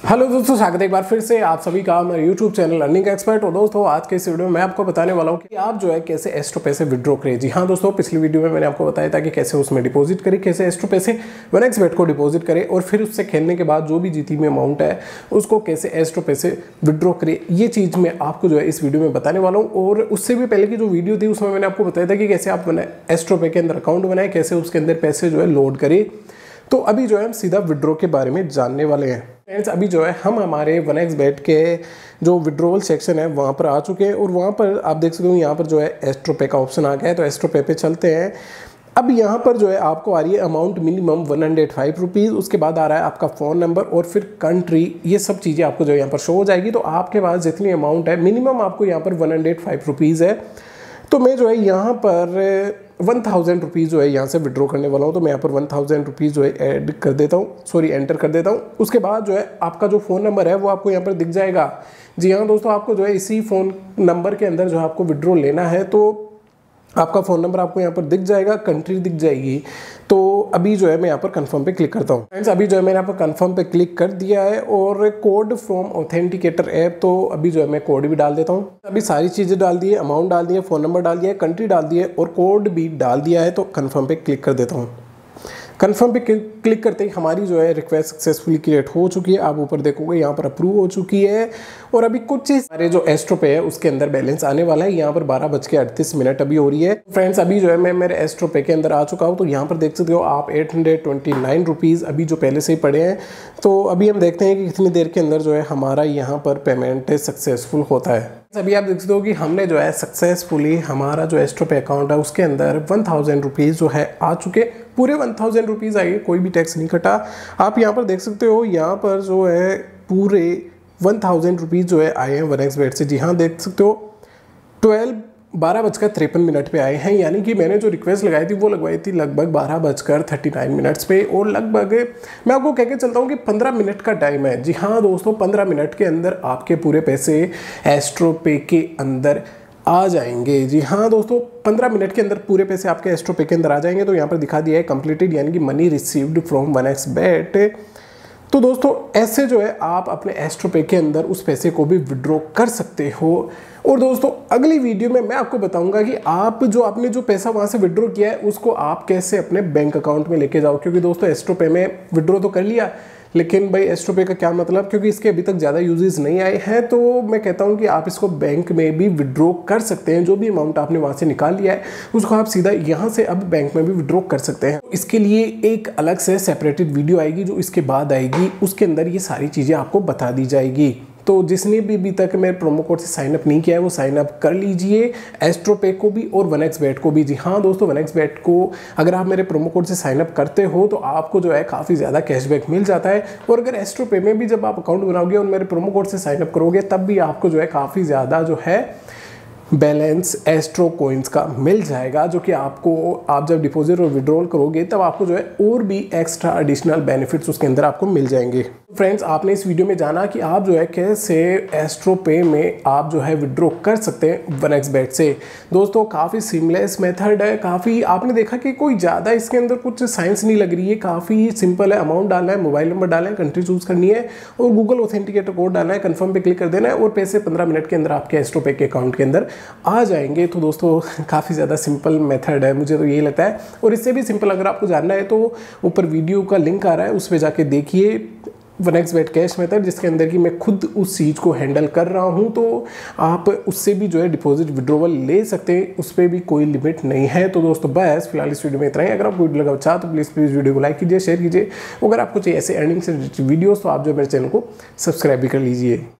Hello दोस्तों, स्वागत है एक बार फिर से आप सभी का मेरे यूट्यूब चैनल अर्निंग एक्सपर्ट। और दोस्तों आज के इस वीडियो में मैं आपको बताने वाला हूं कि आप जो है कैसे एस्ट्रो पैसे विड्रॉ करें। जी हाँ दोस्तों, पिछली वीडियो में मैंने आपको बताया था कि कैसे उसमें डिपॉजिट करें, कैसे एस्ट्रो पैसे 1xbet को डिपॉजिट करें और फिर उससे खेलने के बाद जो भी जीती हुई अमाउंट है उसको कैसे एस्ट्रो पैसे विड्रॉ करें। ये चीज़ मैं आपको जो है इस वीडियो में बताने वाला हूँ। और उससे भी पहले की जो वीडियो थी उसमें मैंने आपको बताया था कि कैसे आप एस्ट्रो पे के अंदर अकाउंट बनाए, कैसे उसके अंदर पैसे जो है लोड करें। तो अभी जो है हम सीधा विड्रॉ के बारे में जानने वाले हैं। फ्रेंड्स, अभी जो है हम हमारे 1xbet के जो विड्रॉवल सेक्शन है वहाँ पर आ चुके हैं और वहाँ पर आप देख सकते हो यहाँ पर जो है एस्ट्रो पे का ऑप्शन आ गया है। तो एस्ट्रो पे चलते हैं। अब यहाँ पर जो है आपको आ रही है अमाउंट मिनिमम 105 रुपीज़, उसके बाद आ रहा है आपका फ़ोन नंबर और फिर कंट्री। ये सब चीज़ें आपको जो है यहाँ पर शो हो जाएगी। तो आपके पास जितनी अमाउंट है मिनिमम आपको यहाँ पर 105 रुपीज़ है। तो मैं जो है यहाँ पर 1000 रुपीज़ जो है यहाँ से विड्रॉ करने वाला हूँ। तो मैं यहाँ पर 1000 रुपीज़ जो है ऐड कर देता हूँ, एंटर कर देता हूँ। उसके बाद जो है आपका जो फ़ोन नंबर है वो आपको यहाँ पर दिख जाएगा। जी हाँ दोस्तों, आपको जो है इसी फ़ोन नंबर के अंदर जो है आपको विड्रॉ लेना है। तो आपका फ़ोन नंबर आपको यहाँ पर दिख जाएगा, कंट्री दिख जाएगी। तो अभी जो है मैं यहाँ पर कंफर्म पे क्लिक करता हूँ। फ्रेंड्स, अभी जो है मैंने यहाँ पर कंफर्म पे क्लिक कर दिया है और कोड फ्रॉम ऑथेंटिकेटर ऐप। तो अभी जो है मैं कोड भी डाल देता हूँ। अभी सारी चीज़ें डाल दी है, अमाउंट डाल दी है, फ़ोन नंबर डाल दिया है, कंट्री डाल दी है और कोड भी डाल दिया है। तो कंफर्म पे क्लिक कर देता हूँ। कंफर्म पे क्लिक करते ही हमारी जो है रिक्वेस्ट सक्सेसफुली क्रिएट हो चुकी है। आप ऊपर देखोगे यहाँ पर अप्रूव हो चुकी है। और अभी कुछ हमारे जो एस्ट्रो पे है उसके अंदर बैलेंस आने वाला है। यहाँ पर 12:38 अभी हो रही है। फ्रेंड्स, अभी जो है मैं मेरे एस्ट्रो पे के अंदर आ चुका हूँ। तो यहाँ पर देख सकते हो आप 829 रुपीज़ अभी जो पहले से ही पड़े हैं। तो अभी हम देखते हैं कि कितनी देर के अंदर जो है हमारा यहाँ पर पेमेंट सक्सेसफुल होता है। अभी आप देख सकते हो कि हमने जो है सक्सेसफुली हमारा जो एस्ट्रो पे अकाउंट है उसके अंदर 1000 रुपीज़ जो है आ चुके, पूरे 1000 रुपीज़ आए, कोई भी टैक्स नहीं कटा। आप यहाँ पर देख सकते हो यहाँ पर जो है पूरे 1000 रुपीज़ जो है आए हैं 1xbet से। जी हाँ, देख सकते हो 12:53 पे आए हैं। यानी कि मैंने जो रिक्वेस्ट लगाई थी वो लगवाई थी लगभग 12:39 पे। और लगभग मैं आपको कह के चलता हूँ कि 15 मिनट का टाइम है। जी हाँ दोस्तों, 15 मिनट के अंदर आपके पूरे पैसे एस्ट्रो पे के अंदर आ जाएंगे। जी हाँ दोस्तों, 15 मिनट के अंदर पूरे पैसे आपके एस्ट्रो पे के अंदर आ जाएंगे। तो यहाँ पर दिखा दिया है कंप्लीटेड, यानी कि मनी रिसीव्ड फ्रॉम 1xbet। तो दोस्तों ऐसे जो है आप अपने एस्ट्रो पे के अंदर उस पैसे को भी विड्रॉ कर सकते हो। और दोस्तों अगली वीडियो में मैं आपको बताऊंगा कि आप जो आपने जो पैसा वहां से विड्रॉ किया है उसको आप कैसे अपने बैंक अकाउंट में लेके जाओ। क्योंकि दोस्तों एस्ट्रो पे में विड्रॉ तो कर लिया, लेकिन भाई एस्ट्रो पे का क्या मतलब, क्योंकि इसके अभी तक ज़्यादा यूजेस नहीं आए हैं। तो मैं कहता हूं कि आप इसको बैंक में भी विड्रॉ कर सकते हैं। जो भी अमाउंट आपने वहां से निकाल लिया है उसको आप सीधा यहां से अब बैंक में भी विड्रॉ कर सकते हैं। इसके लिए एक अलग से सेपरेटेड वीडियो आएगी जो इसके बाद आएगी, उसके अंदर ये सारी चीज़ें आपको बता दी जाएगी। तो जिसने भी अभी तक मेरे प्रोमो कोड से साइन अप नहीं किया है वो साइन अप कर लीजिए, एस्ट्रो पे को भी और 1xbet को भी। जी हाँ दोस्तों, 1xbet को अगर आप मेरे प्रोमो कोड से साइन अप करते हो तो आपको जो है काफ़ी ज़्यादा कैशबैक मिल जाता है। और अगर एस्ट्रो पे में भी जब आप अकाउंट बनाओगे और मेरे प्रोमो कोड से साइन अप करोगे तब भी आपको जो है काफ़ी ज़्यादा जो है बैलेंस एस्ट्रो कॉइन्स का मिल जाएगा, जो कि आपको आप जब डिपॉजिट और विड्रॉल करोगे तब आपको जो है और भी एक्स्ट्रा एडिशनल बेनिफिट्स उसके अंदर आपको मिल जाएंगे। फ्रेंड्स, आपने इस वीडियो में जाना कि आप जो है कैसे एस्ट्रो पे में आप जो है विड्रॉ कर सकते हैं 1xbet से। दोस्तों काफ़ी सीमलेस मेथड है, काफ़ी आपने देखा कि कोई ज़्यादा इसके अंदर कुछ साइंस नहीं लग रही है, काफ़ी सिंपल है। अमाउंट डालना है, मोबाइल नंबर डालना है, कंट्री चूज़ करनी है और गूगल ऑथेंटिकेटर कोड डालना है, कन्फर्म पे क्लिक कर देना है और पैसे 15 मिनट के अंदर आपके एस्ट्रो पे के अकाउंट के अंदर आ जाएंगे। तो दोस्तों काफ़ी ज़्यादा सिंपल मेथड है, मुझे तो यही लगता है। और इससे भी सिंपल अगर आपको जानना है तो ऊपर वीडियो का लिंक आ रहा है, उस पर जाके देखिए 1xbet कैश मेथड, जिसके अंदर कि मैं खुद उस चीज़ को हैंडल कर रहा हूं। तो आप उससे भी जो है डिपॉजिट विड्रॉवल ले सकते हैं, उस पर भी कोई लिमिट नहीं है। तो दोस्तों बस फिलहाल इस वीडियो में इतना ही। अगर आपको वीडियो लगा अच्छा तो प्लीज़ वीडियो को लाइक कीजिए, शेयर कीजिए। अगर आपको चाहिए ऐसे अर्निंग से वीडियोज़ तो आप जो मेरे चैनल को सब्सक्राइब भी कर लीजिए।